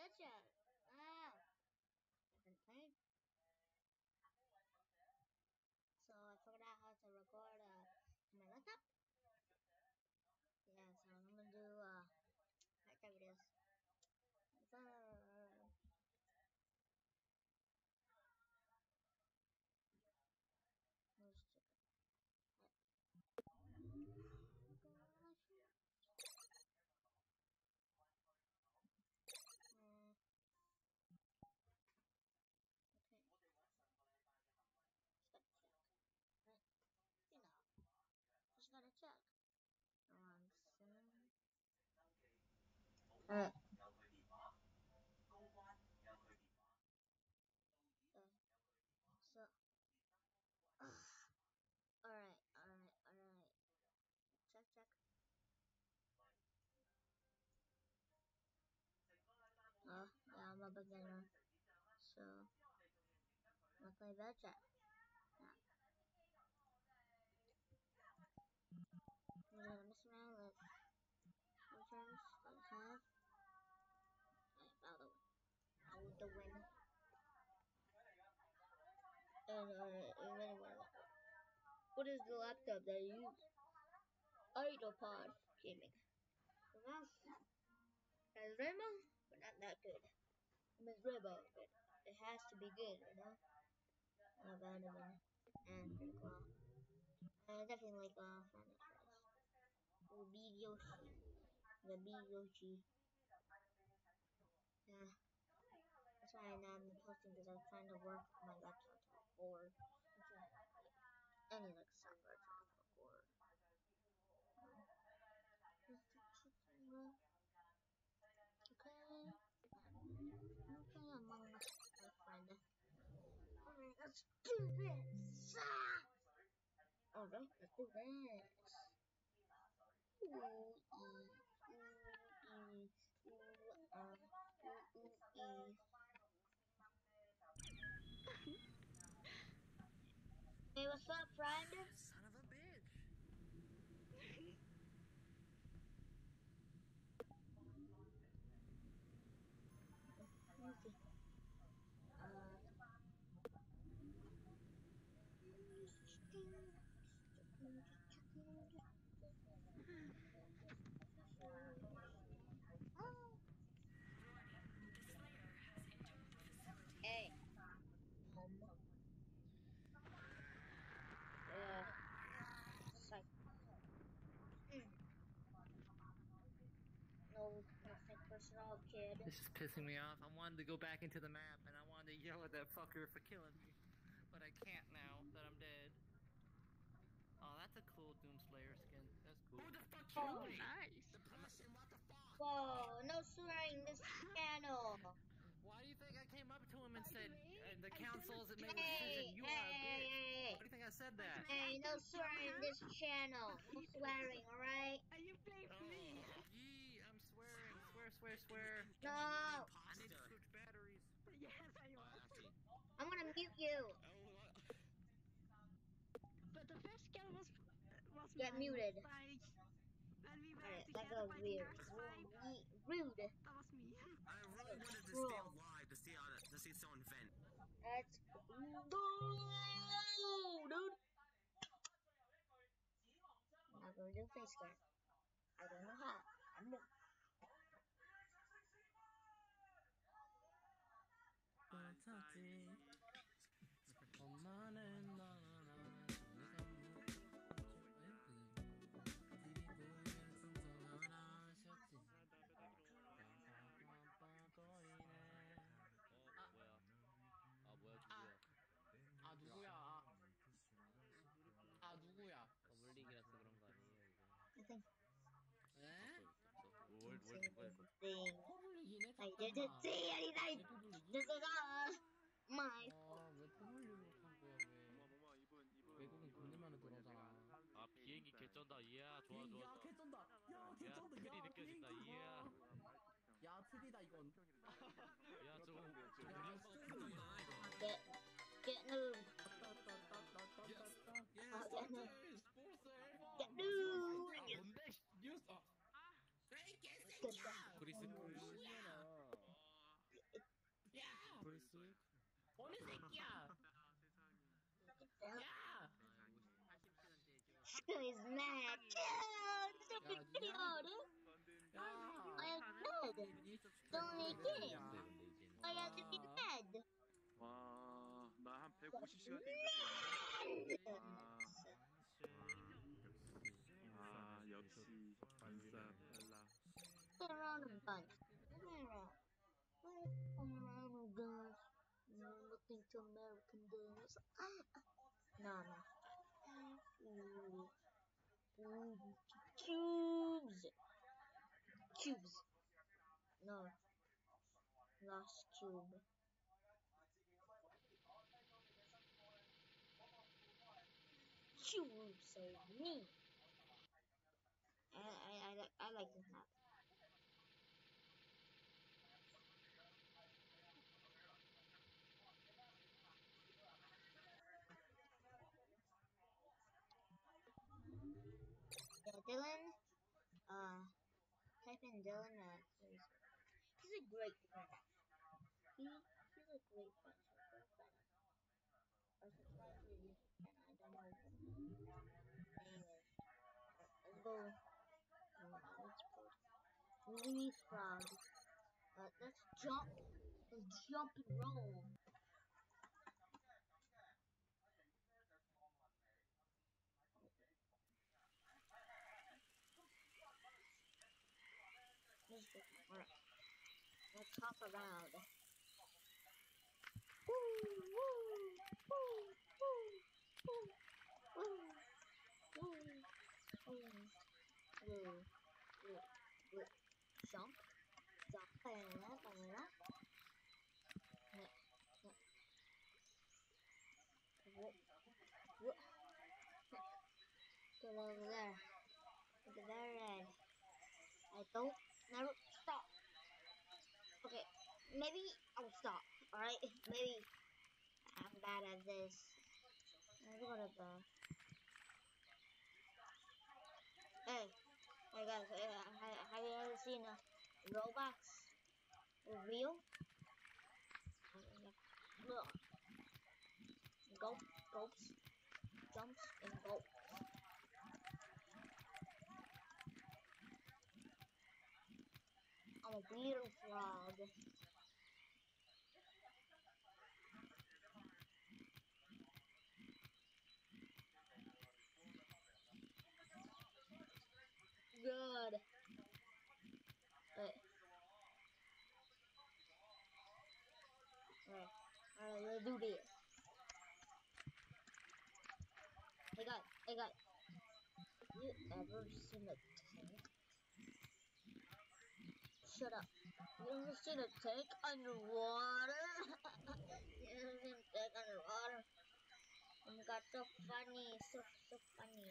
betcha. Ah, different thing. So I figured out how to record my laptop. Yeah, so I'm gonna do Minecraft videos. So, let's check it. Okay. Just gotta check. Right? You know, just gotta check. One second. Alright. So, alright. Check. Yeah, I'm a beginner. So, I'll play betcha. Yeah. I'm gonna mess around with returns that I have. By the way, I would the win. What is the laptop that you use? Idlepod gaming. The mouse has Rainbow, but not that good. I mean Rainbow, but it has to be good, you know? Abandonment and Critical. I definitely like Final Choice. The Big Yoshi. The Big Yoshi. Yeah. That's why I'm not posting because I'm trying to work on my laptop to record. I'm trying to any like software to record. Okay, Among Us, my friend. Alright, let's do this! Alright, let's do this! Hey, what's up, friend? Son of a bitch! Let me see. Hey. Psych. No, nothing personal, kid. This is pissing me off. I wanted to go back into the map and I wanted to yell at that fucker for killing me. But I can't now that I'm dead. Oh, that's a cool Doomslayer skin. That's cool. Who the fuck killed me? Nice. The person, what the fuck? Whoa, no swearing this channel. Why do you think I came up to him and said, the councils that made a decision, you are a bitch? Hey. Why do you think I said that? Hey, no swearing this channel. No swearing, alright? Are you playing for me? Yee, I'm swearing. Swear. No. I need to switch batteries. Yes, I know. I'm gonna mute you. But the first kill was Get mine. muted. Like, when we were Alright, that together goes fighting weird. Nurse 5, Rude. that was me. I really wanted to stay alive to see someone vent. Let's go, dude. I'm not gonna do face cam. I don't know how. I'm new. 누구야? 더블릭이라서 그런 거 아니에요 이거? Nothing. 에? 뭘 Thing. 더블릭이네? I didn't see anything. This is all my. 왜 더블릭으로 한 거야 왜? 외국인 돈을 많이 들어잖아. 아 비행기 개쩐다. 이야 좋아. 야 개쩐다. 야 개쩐다. 틀이 느껴진다. 이야. 야 틀이다 이건. 야 저거 Get moved. Get moved. 뭔데? Good. 그리스 guy's mad. Stupid video, dude. I am mad. Only game. I have to be mad. 와, 나 한 150시간 있었겠네. 아, 역시 인싸 빨라. Around a bunch. Around guns. Looking to American guns. No, no. Cubes. Cubes. No. Lost cube. Cube save me. I like this map. Yeah, Dylan. Type in Dylan. He's a great friend. He's a great friend. I don't know. Anyways, let's go. Let's put leapfrog. Let's jump. Let's jump and roll. Alright. Let's hop around. Jump. Jump. Get over there. Look at that red. I don't never stop. Okay, maybe I'll stop. Alright? Maybe I'm bad at this. Let's go to the... Hey guys, have you ever seen a Roblox reveal? Look. Gulps, jumps, and gulps. I'm a weird frog. Good. Wait. Alright, let's do this. Hey guys, have you ever seen a tank? Shut up. You ever seen a tank underwater? You ever seen a tank underwater? Oh my god, so funny, so funny,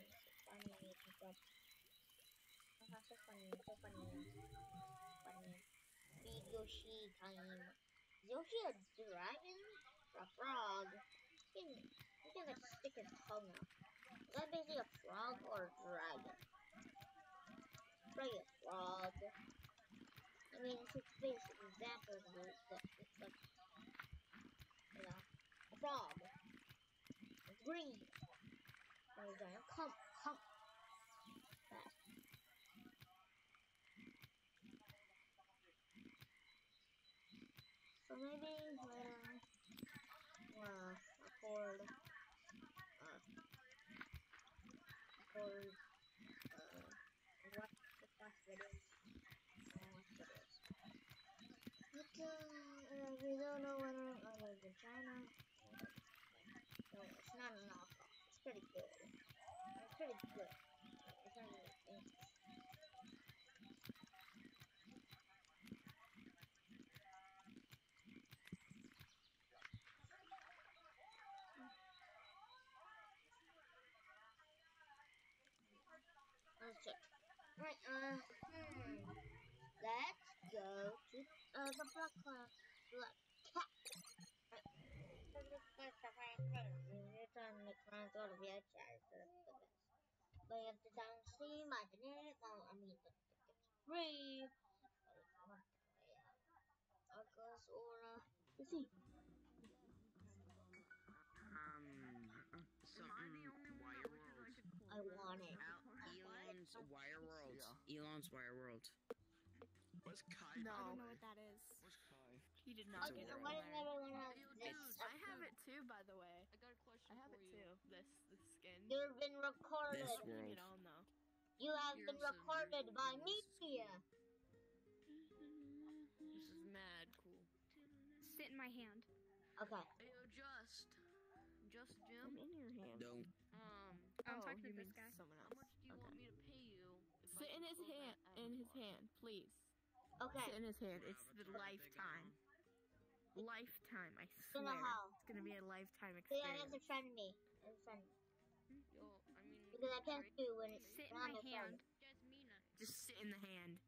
so funny. Big Yoshi time. Is Yoshi a dragon? Or a frog? He can like stick his tongue out. Is that basically a frog or a dragon? Probably a frog. I mean, it's its basic example that it's like, you know, a frog. It's green. And it's going hump. That. So maybe later, record watch the fast videos. But we don't know whether I live in China. No, it's not an knockoff. It's pretty good. It's pretty good. It's not really Let's check. Right, let's go to the black cat. Return the client out of your child. But you have to downstream my internet. Well, I mean, it's free. Arcos or let's see. Something wire world. I want name. Elon's Wire World. Elon's Wire World. What's Kai? I No, don't know what that is. What's Kai? he did not Okay, get so it. why does everyone have Dude, this? I have it too, by the way. I got a question I have for it you. too. This skin. You've been recorded. This Bring world. it on though. You have You're been also recorded by me. This is mad cool. Sit in my hand. Okay. Hey, yo, Just I'm Jim. in your hand. No. I'm talking you to this mean guy. someone How else. much do you want me to pay you? if I Sit in can his close hand. that In his avatar? hand, please. Okay. Sit in his hand. It's the lifetime. Lifetime. I Gonna swear. how? It's gonna be a lifetime Yeah, experience. that's a friend me. That's a friend. Yo, I mean, Because I can't do when it's Sit in when I'm my a friend. hand. Jasmina. Just sit in the hand.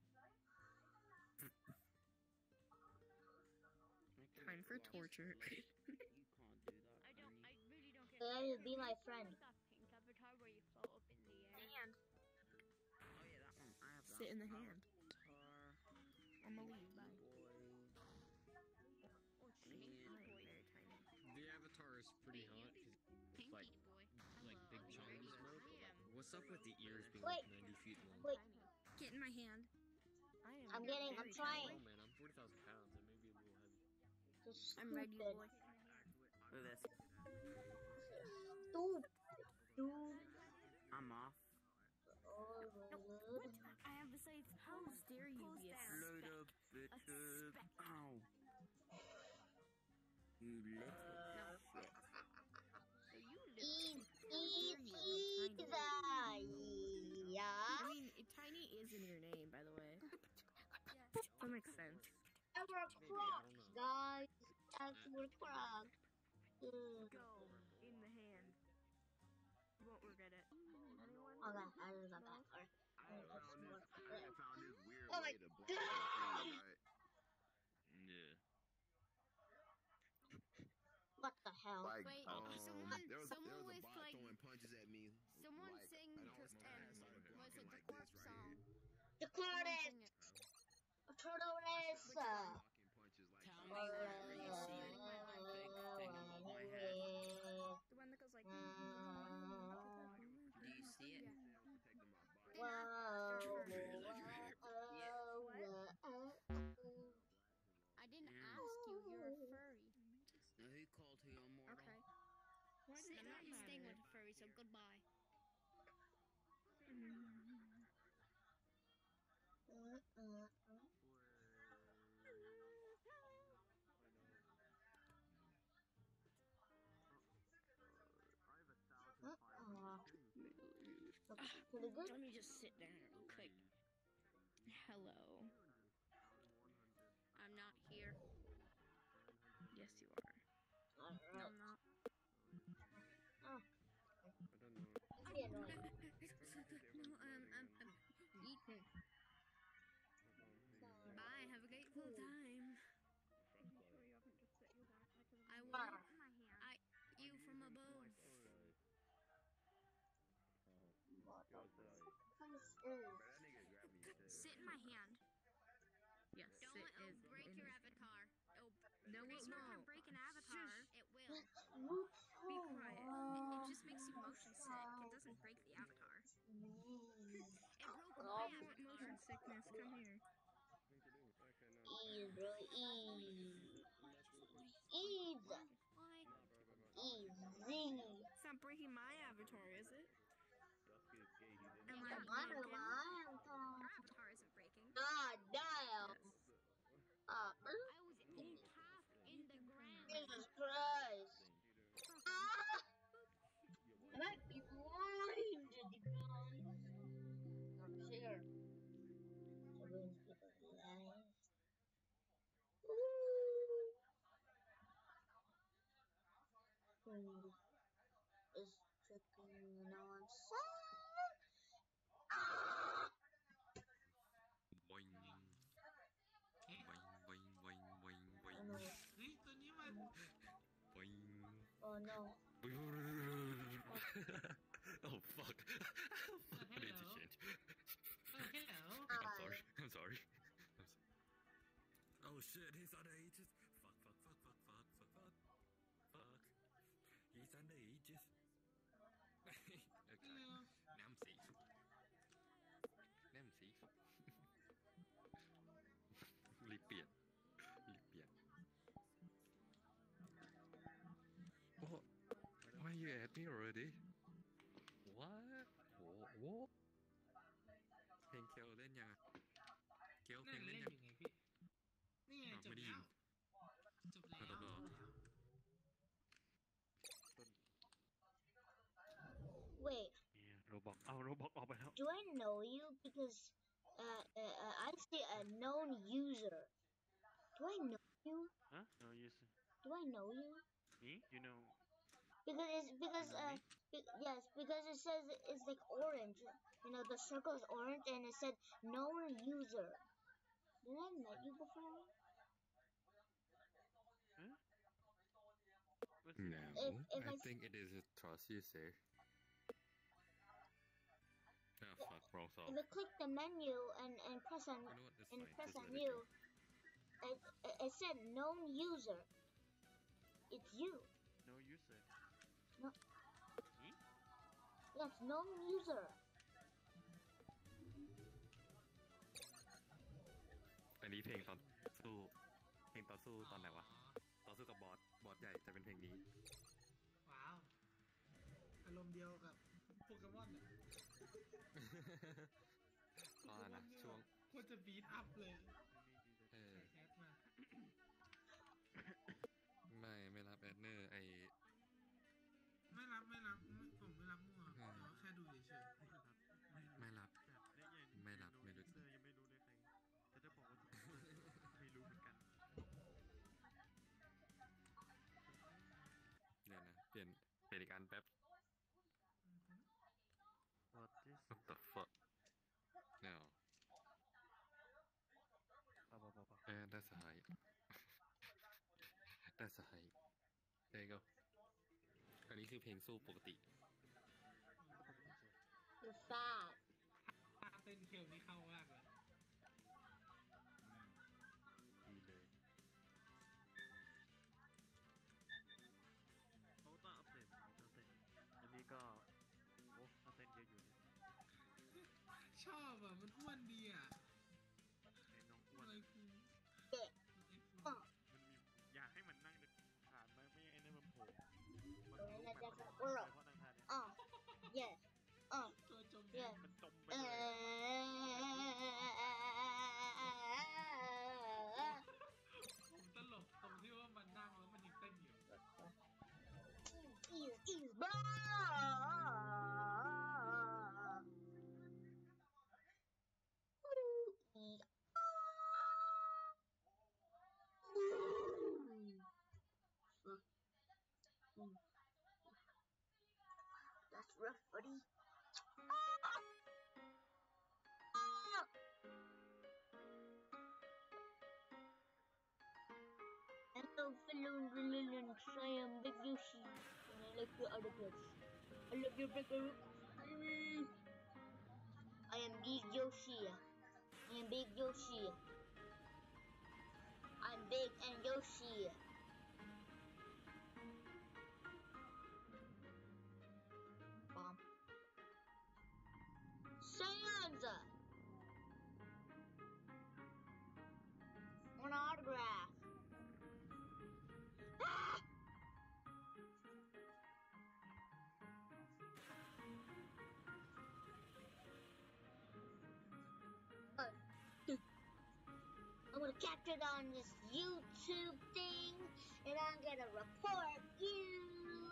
Time for torture. You can't do that. I really don't get. Yeah, you'll be my friend. That pink avatar where you float up in the air. Hand. Oh yeah, that one. I have that. Sit in the hand. Avatar, I'm gonna leave. Bye. boy. Oh, I pinky am boy. very tiny. The avatar is pretty hot because Pinky like boy. like big Hello, Chinese I mode. am. What's up with the ears being Wait. like 90 feet long? Wait. Get in my hand. I am. I'm very I'm tiny. trying. Oh man, I'm 40,000 pounds. That may be a little heavy. Just I'm ready, stupid. boy. Look at this. Stupid. Dude. I'm off. Oh, What? I have besides. How dare you Close be a down. Load speck? up, bitch. speck. Ow. You little shit. So you Easy. I Yeah. mean, tiny is in your name, by the way. That makes sense. And we're Crocs, guys. That's we're Crocs. Go in the hand. You won't regret it. Anyone? Okay, I just got that. I found this weird Oh my way to block the thing, right? Yeah. What the hell? Like, Wait, there was someone a with, bot like- throwing punches at me. Someone like, sing and I was was walking it the like Corpse this right song? The Someone Cordes. sing it. Tortoise. blocking punches like Tell that. me whenever you see a big thing above my head. The one that goes like. Do you see it? Protecting my body. I didn't ask you. You're a furry. Now who called who immortal? Okay. Sit down and staying with a furry. So goodbye. Pretty good. Let me just sit down real quick. Hello. I'm not here. Yes, you are. No, I'm not. I don't know. Yeah, no. No, eating. Bye. Have a grateful time. I will Bar. In my hand. you from above. Sit in my hand. Yes, Don't it let it is. break in your his- avatar. It'll, No, it's it not gonna won't. Break an avatar. It will. Be quiet. It just makes you motion sick. It doesn't break the avatar. It broke Oh. my I want avatar. motion sickness. Come here. Ease, bro, ease. Ease. Why? Easy. It's not breaking my avatar, is it? Am I I wonder broken? why I'm talking. Our avatar isn't breaking. God damn. Yes. I was in half in the ground. Jesus Christ. Ah! I might be blind, guys. I'm scared. So those people blind. Ooh. It's tricky, you know what I'm saying? Ah! Boing. Boing, boing, boing, boing, Oh boing. no. Boing. Oh no. Oh fuck. Fuck, I made this shit. hello. I'm sorry. I'm sorry. I'm sorry. Oh shit, he's on ages. Fuck, fuck, fuck, fuck, fuck, fuck, fuck. Fuck. He's on ages. Okay. Now I'm safe. โว้เพลงเคียวเล่นยังอะเคียวเพลนั่งนเล่เล่นนยังอยู่ไงพี่นี่ไงอ้าวจบไม่ได้แล้ยิวน จบแล้วจบแล้ว Wait, โรบอกเอาโรบอกออกไปแล้ว do I know you? Because I see a known user. Do I know you? Huh? No use. Do I know you? Me? You know? Because yes, because it says it's like orange. You know, the circle is orange, and it said known user. Did I met you before? Huh? What's No, If I I think it is a trust user. Ah, fuck, wrong song. if I click the menu and press on You know what? It's and fine. press Just on let it you, go. it said known user. It's you. No user. No. Me? Yes, known user. อันนี้เพลงตอนสู้ เพลงตอนสู้ตอนไหนวะ ตอนสู้กับบอสใหญ่จะเป็นเพลงนี้ว้าวอารมณ์เดียวกับโปเกมอนอ่ะก็นะช่วงโคตรจะบีทอัพเลยเออใส่แคสมาไม่รับแอดเนอร์ไอไม่รับผมไม่รับมั่วแต่ว่าแค่ดูเฉยไม่รับ ไม่รับ ไม่รู้เซอร์ยังไม่รู้เลยใครจะบอกว่าไม่รู้เหมือนกันเดี๋ยวนะ เปลี่ยนอีกอันแป๊บ What is What the fuck no ได้สหาย ได้สหายเอ้ยก็อันนี้คือเพลงสู้ปกติ You're fat. ๆท่าเต้นเคียวนี่เข้ามากเลยดีเลยเขาต้องอัปเดตอันนี้ก็โอ้ถ้าเต้นเยอะอยู่เนี่ยชอบอ่ะมันอ้วนดีอ่ะไอ้น้องอ้วนอะไรกูมันมีอยากให้มันนั่งผ่านมาไม่ให้ไอ้นั่นมันโผล่มัน We're รู้ in a มัน different เพราะ world. นั่งท่าเนี่ย Yes. ตัวจม Yeah. มันจมไปเลยผมตลกตรงที่ว่ามันนั่งแล้วมันยังเต้นอยู่ Ease, blah. That's rough, buddy. Hello, fellow villains. I am Big Yoshi, and I like your other clips. I love your bigger. I am Big Yoshi. I am Big Yoshi. I'm Big and Yoshi. Bomb. Sans! An autograph. Ah! I'm gonna capture it on this YouTube thing, and I'm gonna report you.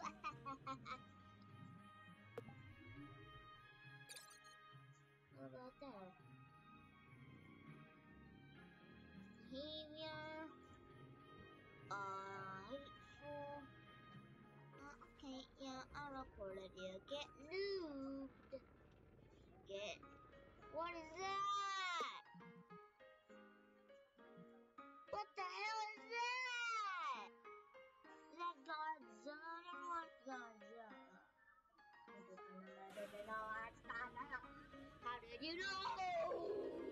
What about that? Behavior. Hateful. Okay, yeah, I reported you. Get noobed. Get. What is that? What the hell is that? Is that Godzilla? I don't want Godzilla. How did you know?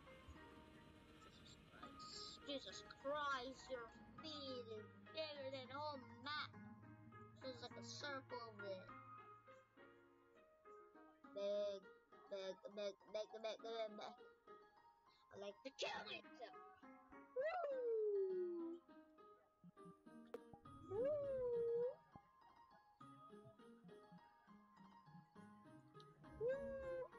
Jesus Christ, your feet is bigger than the whole map. It's like a circle of it. Big. I like to kill myself. Woo! Woo! Woo!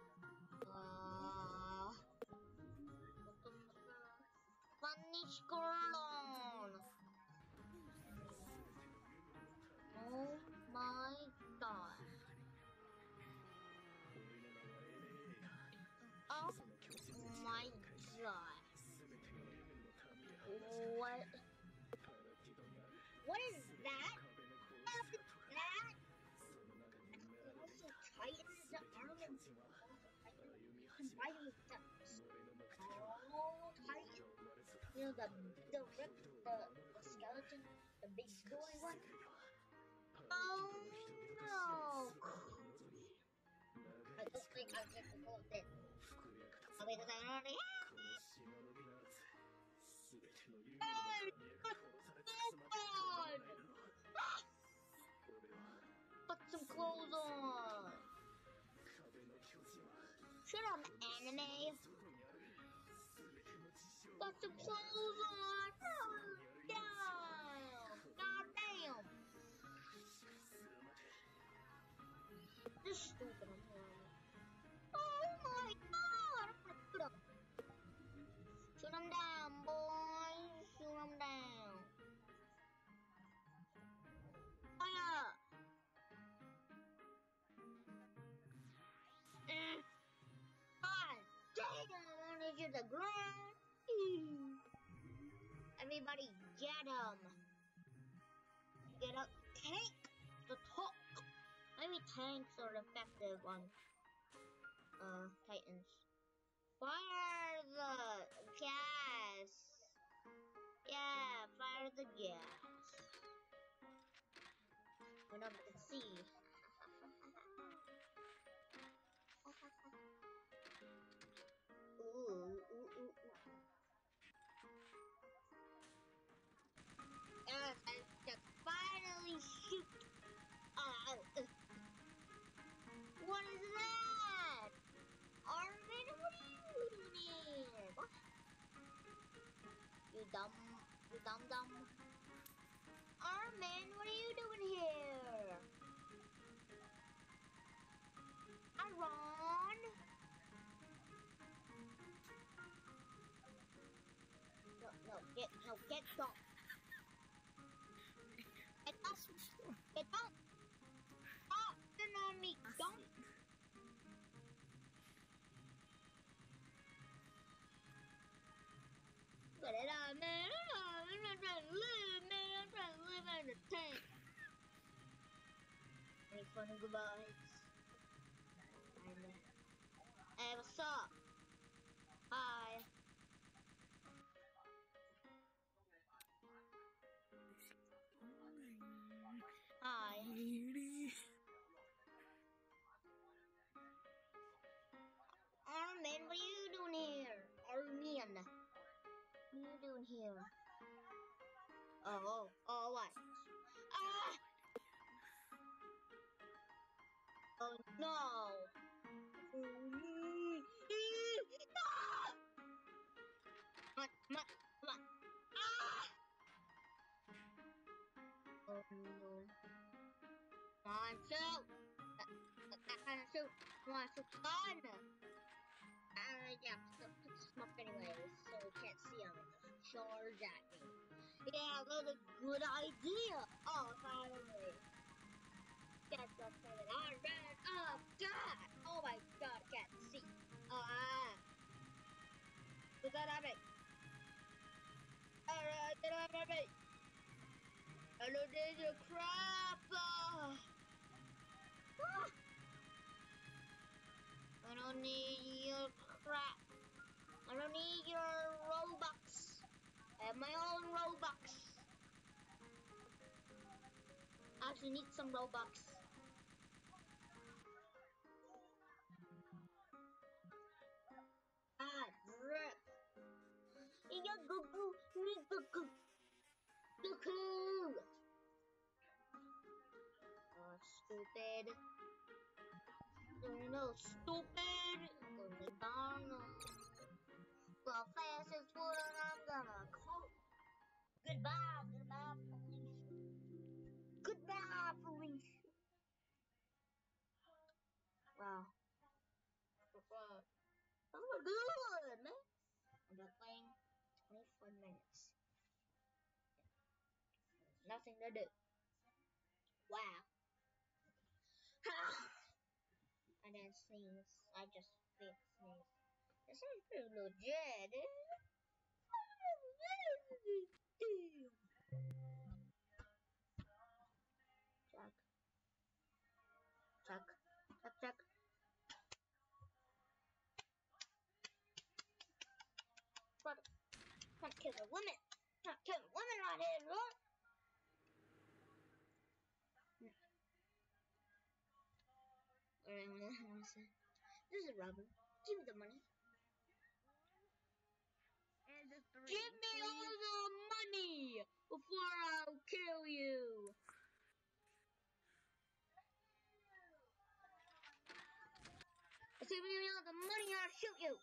god. What? What is that? What is that? Also, Titans, the arm and combining with the small Titan. You know, the skeleton, the big boy one. Oh no! I don't think I'm capable of this. Because I already have it! Hey! Put some clothes on! Shut up, anime! Put some clothes on! Down! God damn! This is stupid, I'm horrible. Oh my god! I'm gonna shoot him! Shoot him down, boys! Shoot him down! Fire! God damn! Into the ground! Everybody get him! Get up! Tank! The top! Maybe tanks are effective on Titans. Fire the gas! Yeah, fire the gas. When I'm at sea. Ooh. Yes, I just finally shoot. What is that? Armin, what are you doing here? What? You dumb. Armin, what are you doing here? Aaron? No, get up. Get up. Get up. Stop sitting on me, don't. Get it out, man. I'm not trying to live, man. I'm trying to live in a tank. Any funny goodbyes? Hey, what's up? Hi. Hi. Armin, what are you doing here? Armin. What are you doing here? Oh, what? Ah! Oh no! Come on! Ah! Oh no! Come on, shoot! That kind of shoot! Come on, shoot the gun! Yeah, put smoke anyways, so we can't see him and just charge at me. Yeah, that's a good idea! Oh, finally! Get the fucking Iron Man! Oh god! Oh my god, I can't see! Does that happen? Alright, get on me! I don't need your crap! I don't need your crap. I don't need your Robux. I have my own Robux. I actually need some Robux. Ah, drip. Oh, stupid. No, stupid. McDonald's. The fastest food I'm gonna cook. Goodbye, Felicia. Goodbye, Felicia. Wow. That was good, man. I'm just playing 24 minutes. Nothing to do. Wow. I didn't sneeze. I just did sneeze. This is pretty legit. Check. Check. Check, check. But not killing women. Not killing women right here, look. This is robbery. Give me the money. And the 3. Give me all the money before I'll kill you. If you give me all the money, I'll shoot you.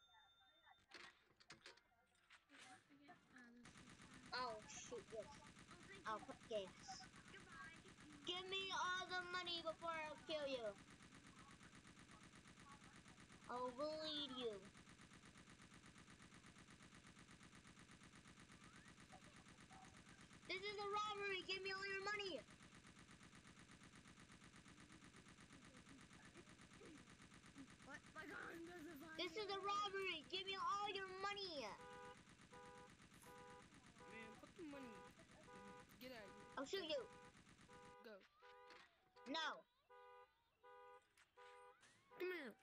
I'll shoot you. I'll put gas. Give me all the money before I'll kill you. I'll bleed you. This is a robbery. Give me all your money. What? My gun doesn't find This is a robbery. Give me all your money. Man, put the money. Get out of here. I'll shoot you. Go. No. Come here.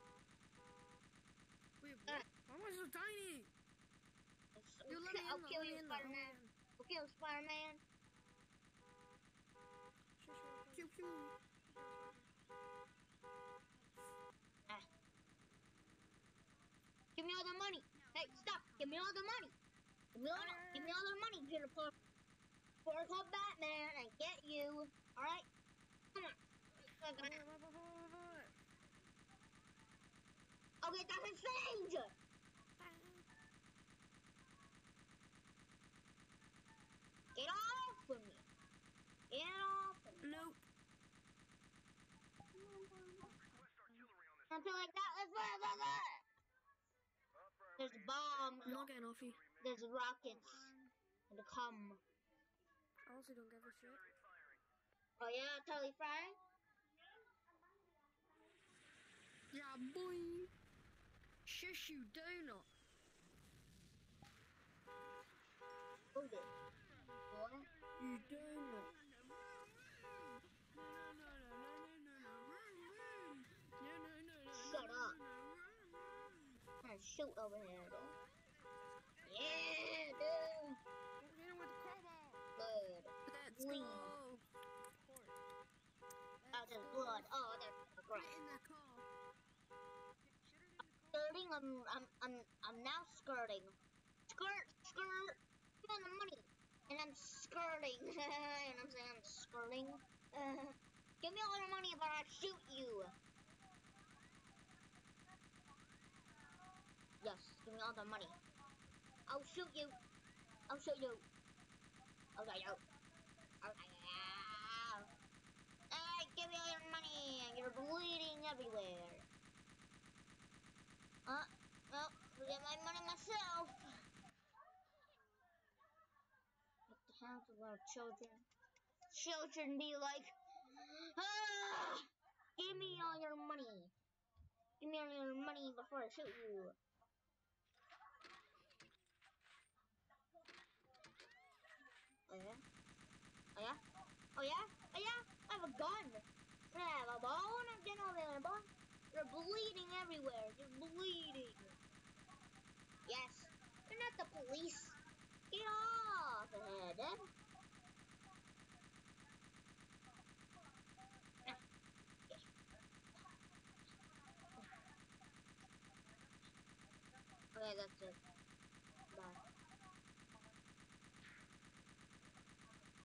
Wait, what? Why am I so tiny? You let me in I'll though, kill let me you, in though, let me Spider-Man. in. I'll kill Spider-Man. Pew pew. Give me all the money. Hey, stop. Give me all the money. Give me all the money, Jennifer. Before I call Batman and get you. Alright? Come on. Okay, that's insane! Get off of me. Get off of me. Nope. Something like that. Let's go. There's bombs. I'm not getting off you. There's rockets. And come. I also don't give a shit. Oh yeah, totally fine. Yeah, boy. Shush you, donut. Hold it. Boy. You donut. Shut up. I'm gonna shoot over here, dude. Yeah, dude. Hit him with the crowbar. Blood. Let's Bleed. go. Oh, there's blood. Oh, there's Get blood. in the car. Skirting. I'm now skirting. Skirt. Give me the money. And I'm skirting. And I'm saying I'm skirting. Give me all the money, but I'll shoot you. Yes, give me all the money. I'll shoot you. I'll shoot you. Okay, yo. Okay, yeah. Hey, give me all your money. You're bleeding everywhere. Well, I'll get my money myself. What the hell to our children? Children be like, ah! Give me all your money. Give me all your money before I shoot you. Oh yeah? Oh yeah? Oh yeah? Oh yeah? I have a gun. I have a bone. I'm getting over there, boy. You're bleeding everywhere. You're bleeding. Yes. You're not the police. Get off ahead, then. Okay, that's it.